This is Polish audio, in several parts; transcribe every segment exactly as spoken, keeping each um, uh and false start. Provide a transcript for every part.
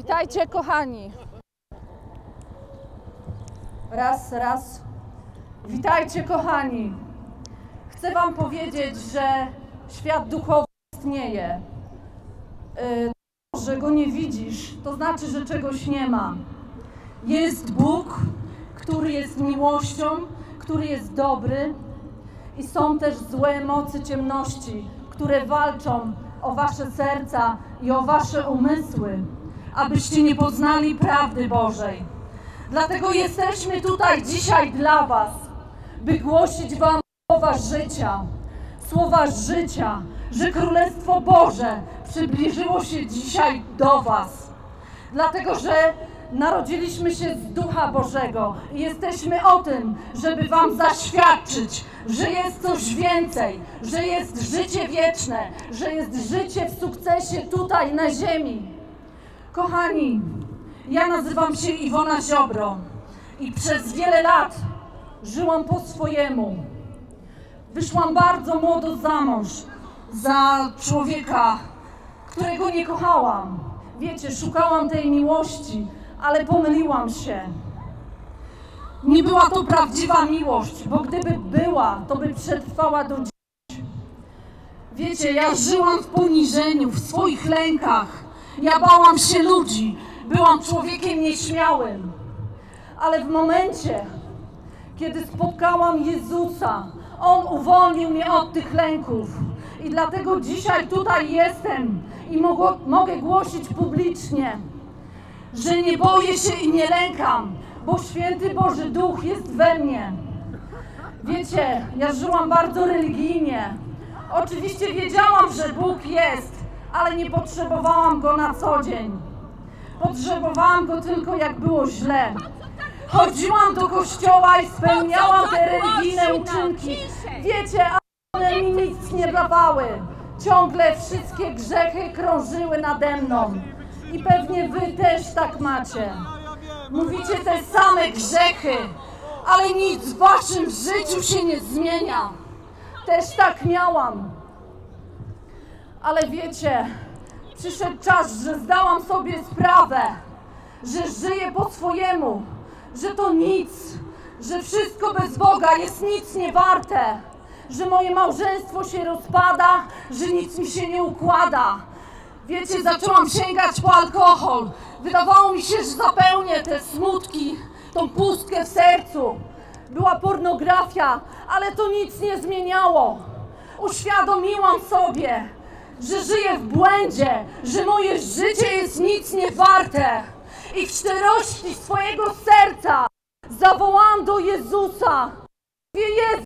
Witajcie, kochani. Raz, raz. Witajcie, kochani. Chcę wam powiedzieć, że świat duchowy istnieje. To, że go nie widzisz, to znaczy, że czegoś nie ma. Jest Bóg, który jest miłością, który jest dobry i są też złe mocy ciemności, które walczą o wasze serca i o wasze umysły, abyście nie poznali prawdy Bożej. Dlatego jesteśmy tutaj dzisiaj dla was, by głosić wam słowa życia, słowa życia, że Królestwo Boże przybliżyło się dzisiaj do was. Dlatego, że narodziliśmy się z Ducha Bożego i jesteśmy o tym, żeby wam zaświadczyć, że jest coś więcej, że jest życie wieczne, że jest życie w sukcesie tutaj na ziemi. Kochani, ja nazywam się Iwona Ziobro i przez wiele lat żyłam po swojemu. Wyszłam bardzo młodo za mąż, za człowieka, którego nie kochałam. Wiecie, szukałam tej miłości, ale pomyliłam się. Nie była to prawdziwa miłość, bo gdyby była, to by przetrwała do dziś. Wiecie, ja żyłam w poniżeniu, w swoich lękach. Ja bałam się ludzi, byłam człowiekiem nieśmiałym. Ale w momencie, kiedy spotkałam Jezusa, On uwolnił mnie od tych lęków. I dlatego dzisiaj tutaj jestem i mogę, mogę głosić publicznie, że nie boję się i nie lękam, bo Święty Boży Duch jest we mnie. Wiecie, ja żyłam bardzo religijnie. Oczywiście wiedziałam, że Bóg jest, ale nie potrzebowałam Go na co dzień. Potrzebowałam Go tylko jak było źle. Chodziłam do kościoła i spełniałam te religijne uczynki. Wiecie, one mi nic nie dawały. Ciągle wszystkie grzechy krążyły nade mną. I pewnie wy też tak macie. Mówicie te same grzechy, ale nic w waszym życiu się nie zmienia. Też tak miałam. Ale wiecie, przyszedł czas, że zdałam sobie sprawę, że żyję po swojemu, że to nic, że wszystko bez Boga jest nic nie warte, że moje małżeństwo się rozpada, że nic mi się nie układa. Wiecie, zaczęłam sięgać po alkohol. Wydawało mi się, że zapełnię te smutki, tą pustkę w sercu. Była pornografia, ale to nic nie zmieniało. Uświadomiłam sobie, że żyję w błędzie, że moje życie jest nic nie warte. I w szczerości swojego serca zawołałam do Jezusa. Mówię, Jezu,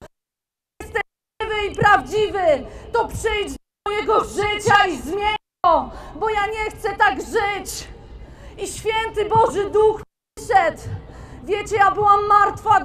jesteś żywy i prawdziwy, to przyjdź do mojego życia i zmień go, bo ja nie chcę tak żyć. I Święty Boży Duch przyszedł. Wiecie, ja byłam martwa.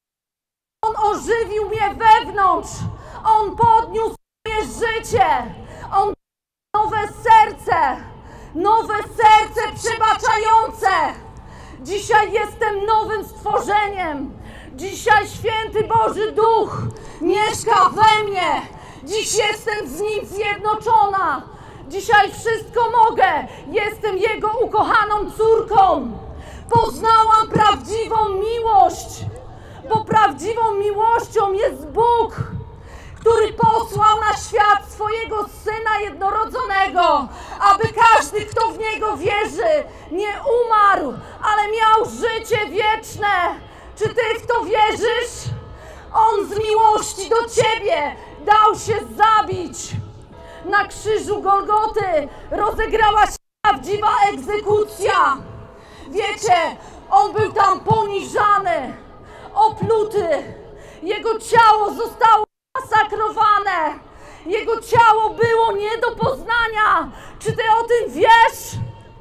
On ożywił mnie wewnątrz. On podniósł moje życie. On dał nowe serce. Nowe serce przebaczające. Dzisiaj jestem nowym stworzeniem. Dzisiaj Święty Boży Duch mieszka we mnie. Dziś jestem z Nim zjednoczona. Dzisiaj wszystko mogę. Jestem Jego ukochaną córką. Poznałam prawdziwą miłość, bo prawdziwą miłością jest Bóg, który posłał na świat swojego Syna jednorodzonego, aby każdy, kto w Niego wierzy, nie umarł, ale miał życie wieczne. Czy Ty w to wierzysz? On z miłości do Ciebie dał się zabić. Na krzyżu Golgoty rozegrała się prawdziwa egzekucja. Wiecie, On był tam poniżany, opluty. Jego ciało zostało masakrowane. Jego ciało było nie do poznania. Czy Ty o tym wiesz?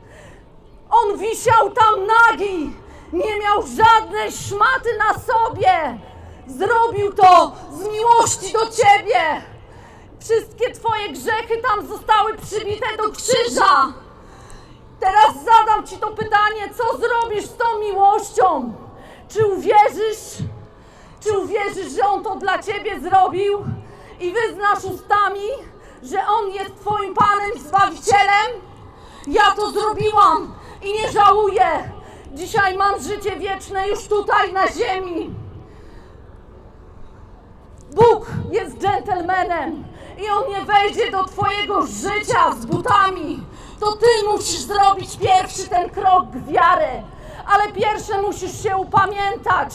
On wisiał tam nagi. Nie miał żadnej szmaty na sobie. Zrobił to z miłości do Ciebie. Wszystkie Twoje grzechy tam zostały przybite do krzyża. Teraz zadam Ci to pytanie, co zrobisz z tą miłością? Czy uwierzysz? Czy uwierzysz, że On to dla Ciebie zrobił? I wyznasz ustami, że On jest Twoim Panem i Zbawicielem? Ja to zrobiłam. i nie żałuję. Dzisiaj mam życie wieczne już tutaj na ziemi. Bóg jest dżentelmenem i On nie wejdzie do twojego życia z butami. To ty musisz zrobić pierwszy ten krok wiary, ale pierwsze musisz się upamiętać.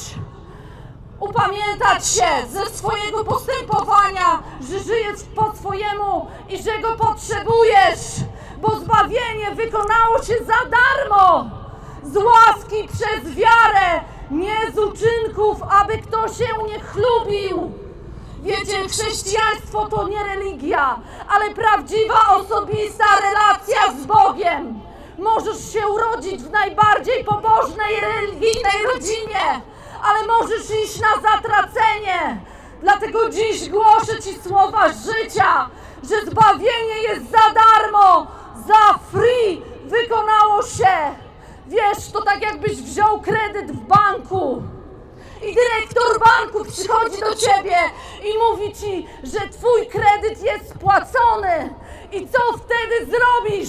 Upamiętać się ze swojego postępowania, że żyjesz po swojemu i że Go potrzebujesz, bo zbawienie wykonało się za darmo, z łaski przez wiarę, nie z uczynków, aby kto się nie chlubił. Wiecie, chrześcijaństwo to nie religia, ale prawdziwa, osobista relacja z Bogiem. Możesz się urodzić w najbardziej pobożnej, religijnej rodzinie, ale możesz iść na zatracenie. Dlatego dziś głoszę Ci słowa życia, że zbawienie jest za darmo, za free, wykonało się. Wiesz, to tak jakbyś wziął kredyt w banku i dyrektor banku przychodzi do Ciebie i mówi Ci, że Twój kredyt jest spłacony. I co wtedy zrobisz?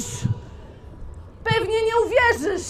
Pewnie nie uwierzysz.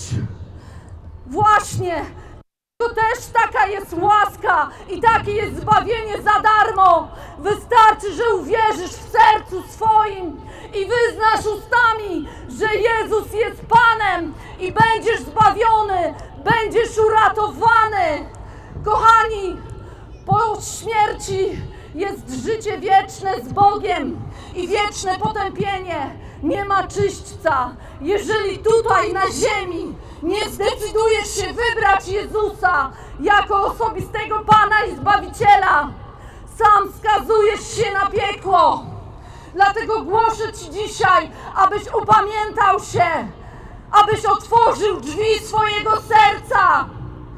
Właśnie. To też taka jest łaska i takie jest zbawienie za darmo. Wystarczy, że uwierzysz w sercu swoim i wyznasz ustami, że Jezus jest Panem i będziesz zbawiony, będziesz uratowany. Kochani, po śmierci jest życie wieczne z Bogiem i wieczne potępienie. Nie ma czyśćca, jeżeli tutaj na ziemi nie zdecydujesz się wybrać Jezusa jako osobistego Pana i Zbawiciela. Sam skazujesz się na piekło. Dlatego głoszę Ci dzisiaj, abyś upamiętał się, abyś otworzył drzwi swojego serca,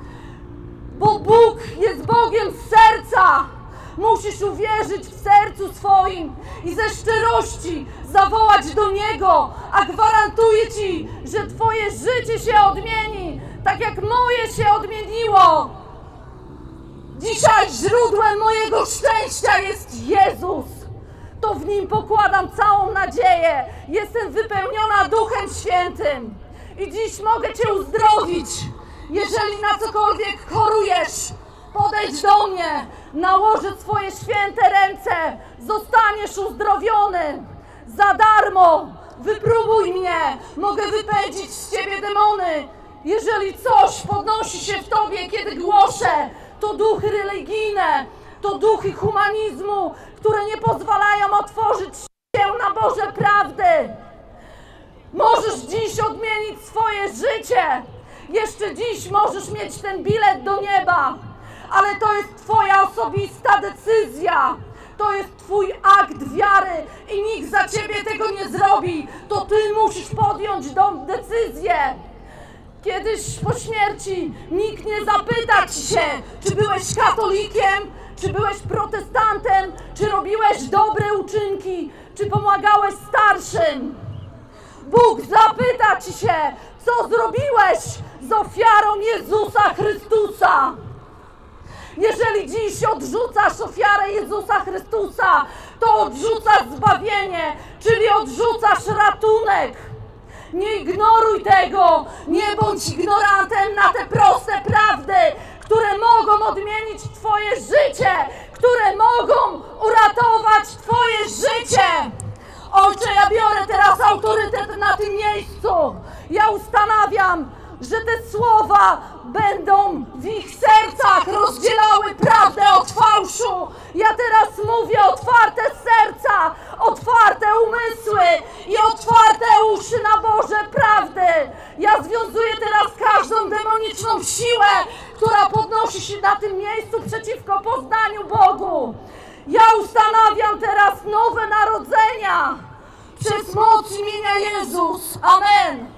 bo Bóg jest Bogiem z serca. Musisz uwierzyć w sercu swoim i ze szczerości zawołać do Niego, a gwarantuję Ci, że Twoje życie się odmieni, tak jak moje się odmieniło. Dzisiaj źródłem mojego szczęścia jest Jezus. To w Nim pokładam całą nadzieję. Jestem wypełniona Duchem Świętym i dziś mogę Cię uzdrowić. Jeżeli na cokolwiek chorujesz, podejdź do mnie, nałożę swoje święte ręce, zostaniesz uzdrowiony. Za darmo, wypróbuj mnie, mogę wypędzić z Ciebie demony. Jeżeli coś podnosi się w Tobie, kiedy głoszę, to duchy religijne, to duchy humanizmu, które nie pozwalają otworzyć się na Boże prawdy. Możesz dziś odmienić swoje życie. Jeszcze dziś możesz mieć ten bilet do nieba, ale to jest Twoja osobista decyzja. To jest Twój akt wiary i nikt za Ciebie tego nie zrobi. To Ty musisz podjąć tą decyzję. Kiedyś po śmierci nikt nie zapyta Ci się, czy byłeś katolikiem, czy byłeś protestantem, czy robiłeś dobre uczynki, czy pomagałeś starszym. Bóg zapyta Ci się, co zrobiłeś z ofiarą Jezusa Chrystusa. Jeżeli dziś odrzucasz ofiarę Jezusa Chrystusa, to odrzucasz zbawienie, czyli odrzucasz ratunek. Nie ignoruj tego, nie bądź ignorantem na te proste prawdy, które mogą odmienić Twoje życie, które mogą uratować Twoje życie. Ojcze, ja biorę teraz autorytet na tym miejscu. Ja ustanawiam, że te słowa będą w ich sercach rozdzielały prawdę od fałszu. Ja teraz mówię otwarte serca, otwarte umysły i otwarte uszy na Boże prawdy. Ja związuję teraz każdą demoniczną siłę, która podnosi się na tym miejscu przeciwko poznaniu Bogu. Ja ustanawiam teraz nowe narodzenia przez moc imienia Jezus. Amen.